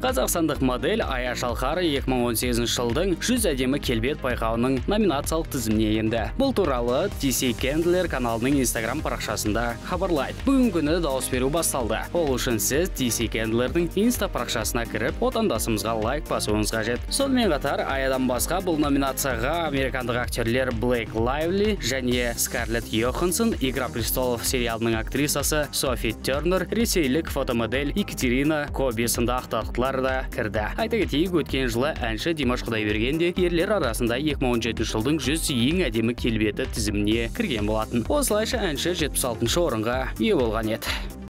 Қазақстандық модель Ая Шалқары 2018 жылдың 100 әдемі келбет байқауының номинациялық тізіміне енді. Бұл туралы DC Candler каналының Instagram парақшасында хабарлайды. Бүгін күні дауыс беру басталды. Ол үшін сіз DC Candler'дің Insta парақшасына кіріп, отандасымызға лайк басуыңыз қажет. Сонымен қатар, Аядан басқа бұл номинацияға американдық актерлер Блейк Лайвли және Скарлетт Йоханссон, Игра престолов сериалының актрисасы Софи Тернер, ресейлік фотомодель Екатерина Коби сынды ақталықтар да кірді. Айта кетейік, өткен жылы әнші Димаш Құдайберген де ерлер арасында 2017 жылдың 100 ең әдемі келбеті тізіміне кірген болатын. Осылайша әнші 76-шы орынға ие болған еді.